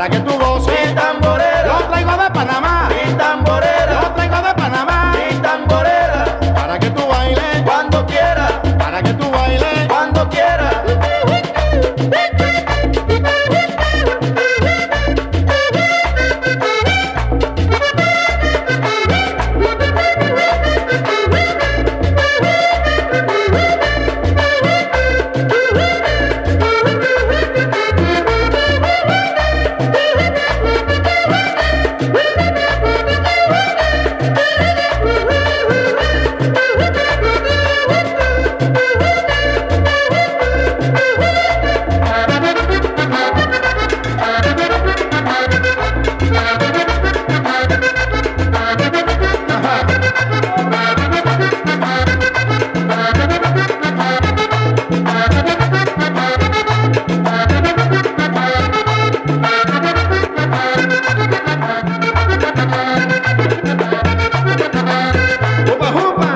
para que tú goces. Mi tamborera, Yo traigo de Panamá, mi tamborera, yo traigo de Panamá, mi tamborera, para que tú bailes, cuando quiera, para que tú bailes. cuando quiera. Jupa, jupa.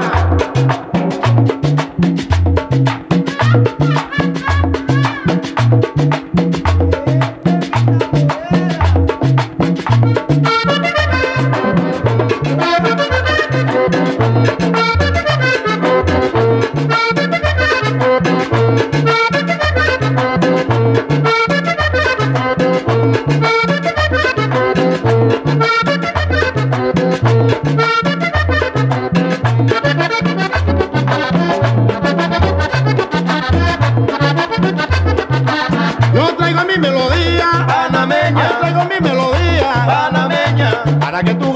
Yo traigo mi melodía, Panameña, yo traigo mi melodía, panameña, para que tú